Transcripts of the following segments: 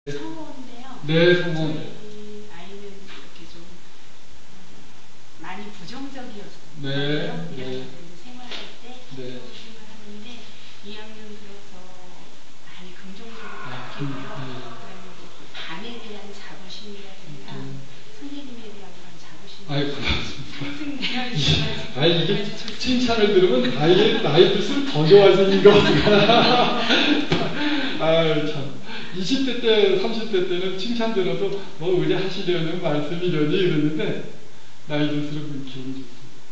성호인데요. 네, 성호. 저희 아이는 이렇게 좀 많이 부정적이었어요. 네, 네. 1학년 때 생활할 때 네. 생활하는데 2학년 들어서 많이 긍정적으로 바뀌고요. 그다음에 반에 대한 자부심이라든가 선생님에 대한 그런 자부심. 아이, 고맙습니다. 상승되어 있어가지고. 아니, 이게 칭찬을 들으면 나이 들수록 더 좋아지는 거 같아요. 아유, 참. 20대 때, 30대 때는 칭찬 들어도 뭐 의뢰하시려는 말씀이려니 이랬는데, 나이 들수록 기분이 좋습니다.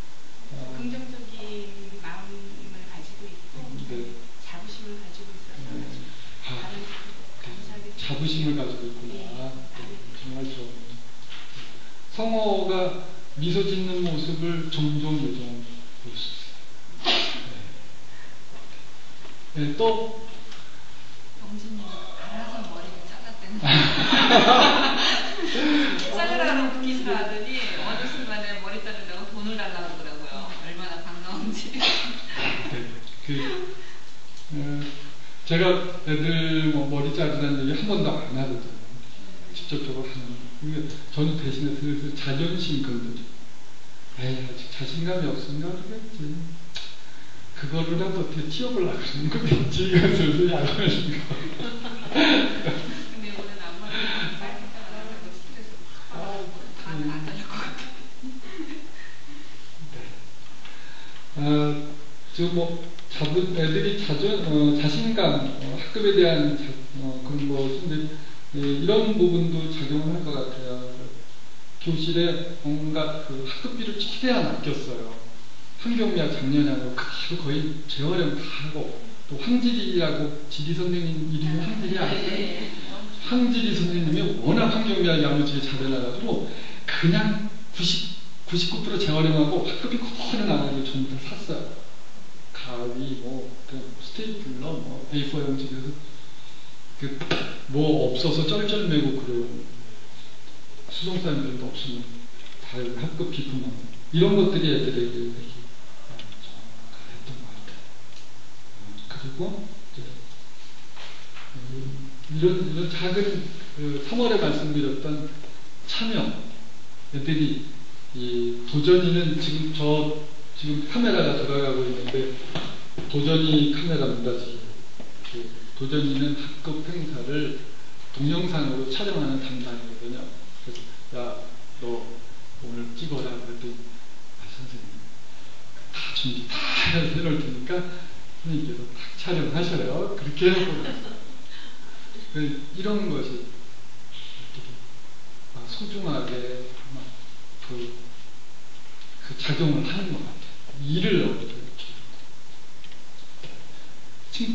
긍정적인 마음을 가지고 있고, 네. 자부심을 가지고 있어서 다른 감사하게 자부심을 가지고 있구나. 네. 정말 좋아요. 성호가 미소 짓는 모습을 종종 요즘 볼 수 있어요. 네. 네, 또 영진이 알아서 머리를 잘랐대는 잘라라고 기사 하더니 어느 순간에 머리 자르려고 돈을 달라고 그러더라고요. 얼마나 반가운지. 네, 제가 애들 뭐 머리 자르라는 얘기 한 번도 안 하거든요. 직접적으로 하는. 근데 저는 대신에 슬슬 자존심 건드려. 에이, 아직 자신감이 없으면 그러겠지. 그거를라도 어떻게 튀어보려고 그러는 거겠지. 이거 슬슬 약올리는 거. 근데 오늘 앞머리 짧게 잘라가지고 스트레스 확 받아서 다는 안 잘릴 것 같아요. 지금 뭐 애들이 자신감, 학급에 대한 그런 것인데 이런 부분도 작용을 할 것 같아요. 교실에 뭔가 그 학급비를 최대한 아꼈어요. 한경미야 작년하고 거의 재활용 다 하고 또 황지리라고 지리 선생님 이름이 황지리 아세요? 황지리 선생님이 워낙 한경미야 야무지게 잘해놔가지고 그냥 99% 재활용하고 학급비 거의 나가지고 전부 다 샀어요. 가위, 스테이플러, A4 용지에서 뭐 없어서 쩔쩔매고 그래요. 수송사님들도 없으면 다 학급 비품만 이런 것들이 애들에게 이렇게 했던 것 같아요. 그리고 이런 작은 3월에 말씀드렸던 참여 애들이 이 도전이는 지금 카메라가 돌아가고 있는데 도전이 카메라입니다. 도전이는 학급 행사를 동영상으로 촬영하는 담당이거든요. 그래서 야, 너 오늘 찍어라 그랬더니 선생님 다 준비 다 해놓을 테니까 선생님께서 딱 촬영하셔요. 그렇게 해놓고 이런 것이 어떻게 소중하게 그 작용을 하는 것 같아요. 일을 어떻게